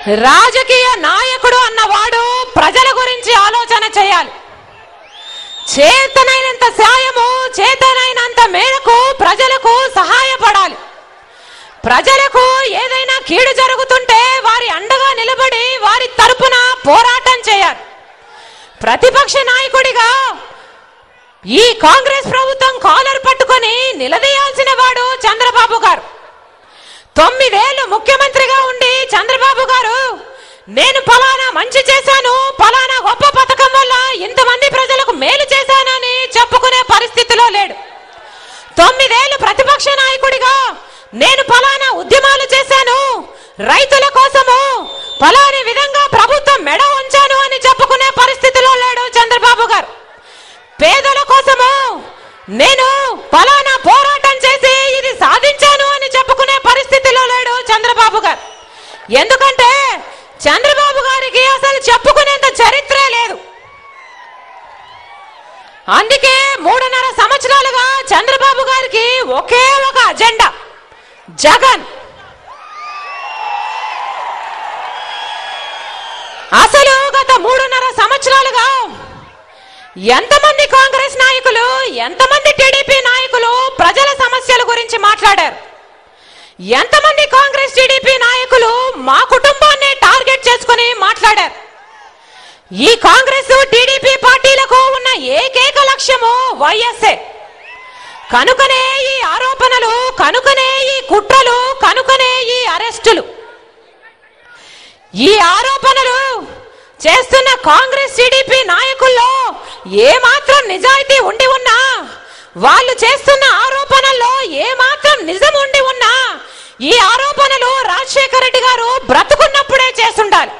రాజకీయ నాయకుడు అన్నవాడు ప్రజల గురించి ఆలోచన చేయాలి. చేతనైనంత సాయము, చేతనైనంత మేరకు ప్రజలకు సహాయపడాలి. ప్రజలకు ఏదైనా కీడు జరుగుతుంటే వారి అండగా నిలబడి వారి తరపున పోరాటం చేయాలి. ప్రతిపక్ష నాయకుడిగా ఈ కాంగ్రెస్ ప్రభుత్వం కాలర్ పట్టుకొని నిలదీయాల్సిన వాడు చంద్రబాబు గారు. 9 ఏళ్లు ముఖ్యమంత్రిగా ఉండి చంద్రబాబు గారు నేను ఫలానా మంచి చేశాను, ఫలానా గొప్ప పథకం వల్ల ఇంతమంది ప్రజలకు మేలు చేశానని చెప్పుకునే పరిస్థితిలో లేడు. 9 ఏళ్లు ప్రతిపక్ష నాయకుడిగా నేను ఫలానా ఉద్యమాలు చేశాను, రైతుల కోసము ఫలాని విధంగా ప్రభుత్వం మెడ ఉంచాను అని చెప్పుకునే పరిస్థితిలో లేడు చంద్రబాబు గారు. పేదల కోసము నేను ఫలానా పోరాటం చేసి ఇది సాధించాను అని చెప్పుకునే పరిస్థితిలో లేడు చంద్రబాబు గారు. ఎందుకంటే చంద్రబాబు గారికి అసలు చెప్పుకునేంత చరిత్రే లేదు. అందుకే 3.5 సంవత్సరాలుగా చంద్రబాబు గారికి ఒకే ఒక అజెండా, జగన్. అసలు గత 3.5 సంవత్సరాలుగా ఎంతమంది కాంగ్రెస్ నాయకులు, ఎంతమంది టీడీపీ నాయకులు ప్రజల సమస్యల గురించి మాట్లాడారు? ఎంతమంది కాంగ్రెస్ టీడీపీ నాయకులు మా కుటుంబాన్ని టార్గెట్ చేసుకుని మాట్లాడారు? ఈ కాంగ్రెస్ టీడీపీ పార్టీలకు ఉన్న ఏకైక లక్ష్యము వైఎస్ఏ. కనుకనే ఈ ఆరోపణలు, కనుకనే ఈ కుట్రలు, కనుకనే ఈ అరెస్టులు. ఈ ఆరోపణలు చేస్తున్న కాంగ్రెస్ టీడీపీ నాయకుల్లో ఏమాత్రం నిజాయితీ ఉండి ఉన్నా, వాళ్ళు చేస్తున్న ఆరోపణల్లో ఏమాత్రం నిజం ఉండి ఉన్నా, ఈ ఆరోపణలు రాజశేఖర రెడ్డి గారు బ్రతుకున్నప్పుడే చేస్తుండాలి.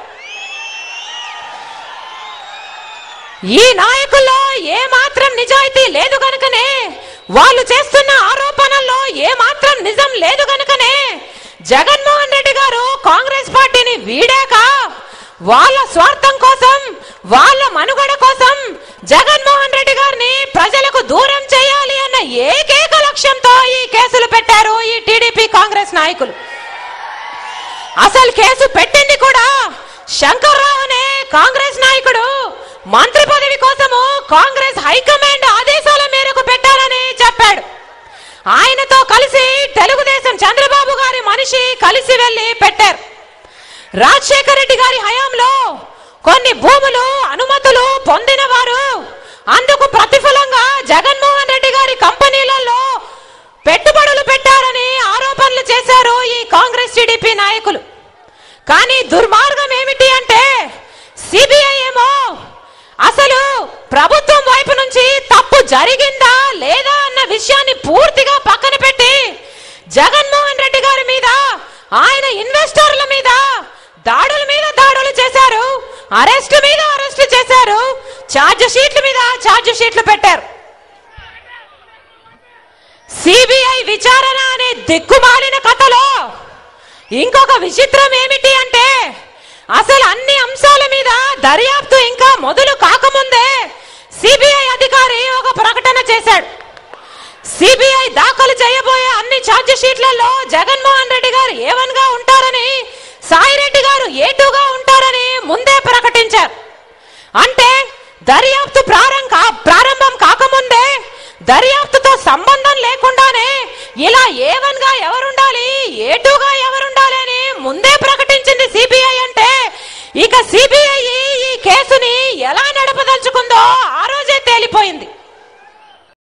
ఈ నాయకుల్లో ఏమాత్రం నిజాయితీ లేదు గనుకనే, వాళ్ళు చేస్తున్న ఆరోపణల్లో ఏమాత్రం నిజం లేదు గనుకనే జగన్మోహన్ రెడ్డి గారు కాంగ్రెస్ పార్టీని వీడాక వాళ్ళ స్వార్థం కోసం, వాళ్ళ మనుగడ కోసం జగన్మోహన్ రెడ్డి గారిని ప్రజలకు దూరం చేయాలి అన్న ఏకైక లక్ష్యంతో ఈ కేసులు పెట్టారు ఈ టీడీపీ కాంగ్రెస్ నాయకులు. అసలు కేసు పెట్టింది కూడా శంకర్రావు అనే కాంగ్రెస్ నాయకుడు మంత్రి పదవి కోసము కాంగ్రెస్ హైకమాండ్ ఆదేశాల మేరకు పెట్టాలని చెప్పాడు. ఆయనతో కలిసి తెలుగుదేశం చంద్రబాబు గారి మనిషి కలిసి వెళ్లి పెట్టారు. రాజశేఖర రెడ్డి గారి హయాంలో కొన్ని భూములు, అనుమతులు పొందిన వారు అందుకు ప్రతిఫలంగా జగన్మోహన్ రెడ్డి గారి కంపెనీలలో పెట్టుబడులు పెట్టారని ఆరోపణలు చేశారు ఈ కాంగ్రెస్ టీడీపీ నాయకులు. కానీ దుర్మార్గం ఏమిటి అంటే సిబిఐ ఏమో అసలు ప్రభుత్వం వైపు నుంచి తప్పు జరిగిందా లేదా అన్న విషయాన్ని పూర్తిగా పక్కన పెట్టి జగన్మోహన్ రెడ్డి గారి మీద, ఆయన ఇన్వెస్టర్ల మీద దాడుల మీద దాడులు చేశారు, అరెస్ట్ మీద అరెస్ట్ చేశారు, ఛార్జ్ షీట్ల మీద ఛార్జ్ షీట్లు పెట్టారు. సిబిఐ విచారణ అనే దిక్కుమాలిన కథలో ఇంకొక విచిత్రం ఏమిటి అంటే అసలు అన్ని అంశాల మీద దర్యాప్తు ఇంకా మొదలు కాకముందే సిబిఐ అధికారి ఒక ప్రకటన చేశాడు. సిబిఐ దాఖలు చేయబోయే అన్ని ఛార్జ్ షీట్లలో జగన్మోహన్ రెడ్డి గారు A1 గా ఉంటారని, సాయిరెడ్డి గారు A2 గా ఉంటారని ముందే ప్రకటించారు. అంటే దర్యాప్తు ప్రారంభం కాకముందే, దర్యాప్తుతో సంబంధం లేకుండానే ఇలా A1 గా ఎవరుండాలి, A2 గా ఎవరుండాలి అని ముందే ప్రకటించింది సిబిఐ. అంటే ఇక సిబిఐ ఈ కేసుని ఎలా నడపదలుచుకుందో ఆ రోజు